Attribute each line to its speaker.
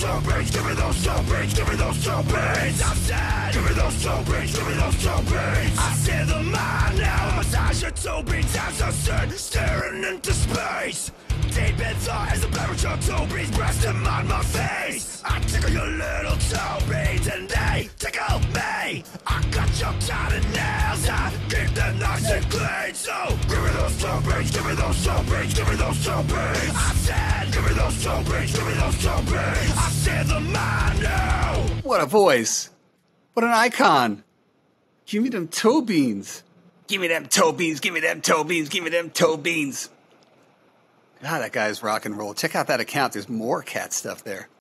Speaker 1: toe beans, give me those toe beans, give me those toe beans. I said, give me those toe beans, give me those toe beans. I see the man now, massage your toe beans as I sit, staring into space. Deep in thought as the beverage of toe beans resting on my face. I tickle your little toe beans and they tickle me. I got your tiny nails, I keep them nice and clean. So give me those toe beans, give me those toe beans, give me those toe beans. I said, give me those toe beans, give me those toe beans. I see the man now.
Speaker 2: What a voice. What an icon. Give me them toe beans. Give me them toe beans, give me them toe beans, give me them toe beans. God, that guy's rock and roll. Check out that account. There's more cat stuff there.